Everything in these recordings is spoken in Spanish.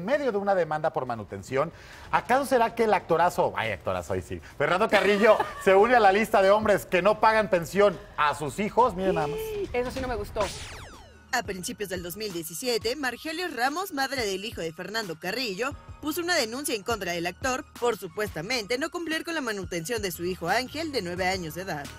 medio de una demanda por manutención. ¿Acaso será que el actorazo, ahí sí, Fernando Carrillo se une a la lista de hombres que no pagan pensión a sus hijos? Miren nada más. Eso sí no me gustó. A principios del 2017, Margelio Ramos, madre del hijo de Fernando Carrillo, puso una denuncia en contra del actor por supuestamente no cumplir con la manutención de su hijo Ángel, de 9 años de edad.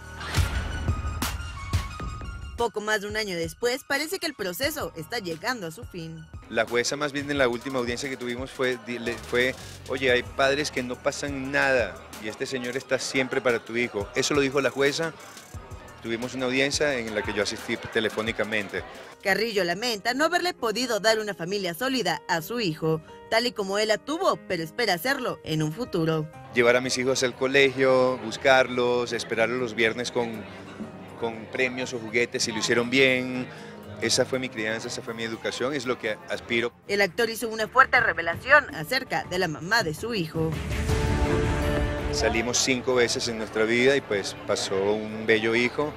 Poco más de un año después, parece que el proceso está llegando a su fin. La jueza, más bien en la última audiencia que tuvimos, fue, oye, hay padres que no pasan nada y este señor está siempre para tu hijo. Eso lo dijo la jueza. Tuvimos una audiencia en la que yo asistí telefónicamente. Carrillo lamenta no haberle podido dar una familia sólida a su hijo, tal y como él la tuvo, pero espera hacerlo en un futuro. Llevar a mis hijos al colegio, buscarlos, esperarlos los viernes con premios o juguetes si lo hicieron bien. Esa fue mi crianza, esa fue mi educación, es lo que aspiro. El actor hizo una fuerte revelación acerca de la mamá de su hijo. Salimos 5 veces en nuestra vida y pues pasó un bello hijo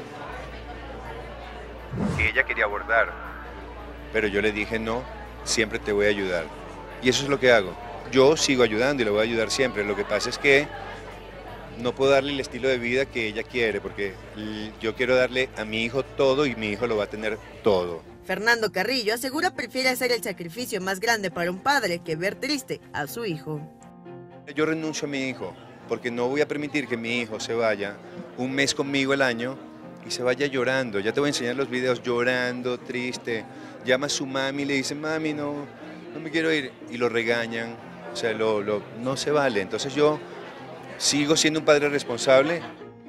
que ella quería abordar, pero yo le dije no, siempre te voy a ayudar. Y eso es lo que hago. Yo sigo ayudando y la voy a ayudar siempre. Lo que pasa es que no puedo darle el estilo de vida que ella quiere, porque yo quiero darle a mi hijo todo y mi hijo lo va a tener todo. Fernando Carrillo asegura prefiere hacer el sacrificio más grande para un padre que ver triste a su hijo. Yo renuncio a mi hijo, porque no voy a permitir que mi hijo se vaya un mes conmigo al año y se vaya llorando. Ya te voy a enseñar los videos llorando, triste. Llama a su mami y le dice, mami, no me quiero ir. Y lo regañan, o sea, no se vale. Entonces yo sigo siendo un padre responsable.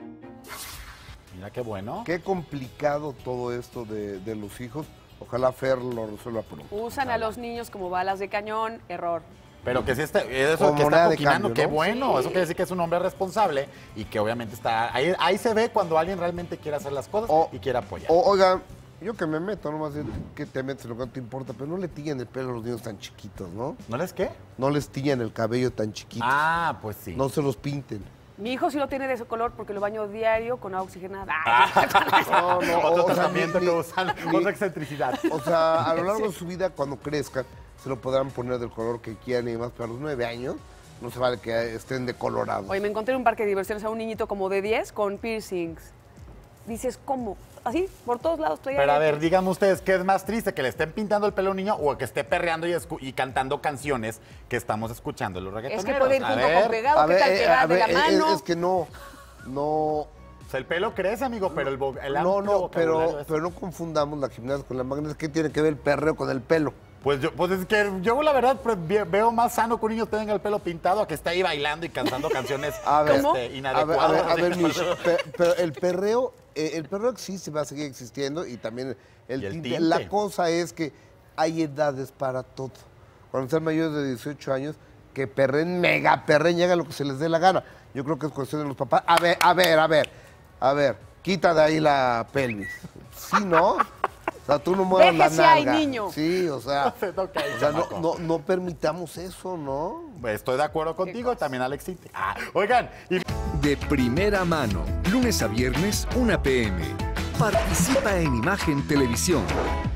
Mira qué bueno. Qué complicado todo esto de los hijos. Ojalá Fer lo resuelva pronto. Usan a los niños como balas de cañón, error. Pero que sí eso Como que moneda está de coquinando, cambio, qué ¿no? bueno. Sí. Eso quiere decir que es un hombre responsable y que obviamente está... Ahí se ve cuando alguien realmente quiere hacer las cosas y quiere apoyar. Oigan, yo que me meto, nomás que te metes lo que no te importa, pero no le tiñan el pelo a los niños tan chiquitos, ¿no? ¿No les qué? No les tiñan el cabello tan chiquito. Ah, pues sí. No se los pinten. Mi hijo sí lo tiene de ese color porque lo baño diario con agua oxigenada. No, Otro o sea, tratamiento ni- que usan, ni- otra excentricidad. O sea, a lo largo de su vida, cuando crezcan, se lo podrán poner del color que quieran y demás, pero a los 9 años no se vale que estén decolorados. Oye, me encontré en un parque de diversiones a un niñito como de 10 con piercings. Dices, ¿cómo? Así, por todos lados. Pero a ver, díganme ustedes, ¿qué es más triste? ¿Que le estén pintando el pelo a un niño o que esté perreando y cantando canciones que estamos escuchando en los reggaetoneros? Es que puede ir A junto ver, con pegado, ¿qué tal que va de la mano? Es que no. o sea, el pelo crece, amigo, pero el amplio No, vocabulario es- pero no confundamos la gimnasia con la magnesia. ¿Qué tiene que ver el perreo con el pelo? Pues es que yo la verdad veo más sano que un niño tenga el pelo pintado a que esté ahí bailando y cantando canciones A ver, inadecuadas. A ver, Mish, pero el perreo existe, va a seguir existiendo y también el Y el tinte. tinte. La cosa es que hay edades para todo. Cuando sean mayores de 18 años, que perren, mega perren, y hagan lo que se les dé la gana. Yo creo que es cuestión de los papás. A ver, quita de ahí la pelvis. ¿Sí, no? O sea, tú no muevas la Déjese ahí, nalga. niño. Sí, o sea, Se toca ahí, o sea, chamaco. no permitamos eso, ¿no? Estoy de acuerdo contigo, también Alex Sintek. Oigan, y De primera mano, lunes a viernes, 1 p.m. Participa en Imagen Televisión.